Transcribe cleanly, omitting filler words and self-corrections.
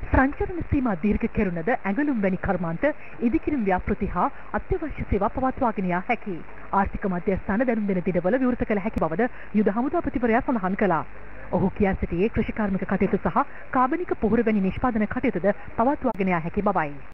සංචරණ සීමා දීර්ඝ කෙරුණද ඇඟලුම් වැනි කර්මාන්ත ඉදිකිරීම් ව්‍යාපෘති හා අත්‍යවශ්‍ය සේවා පවත්වාගෙන යා හැකියි. ආර්ථික මධ්‍යස්ථාන දැනුම් දෙන දිනවල විවෘත කළ හැකි බවද යුද හමුදාපතිවරයා සඳහන් කළා. ඔහු කියා සිටියේ කෘෂිකාර්මික කටයුතු සහ කාබනික පොහොර වැනි නිෂ්පාදන කටයුතුද පවත්වාගෙන යා හැකි බවයි.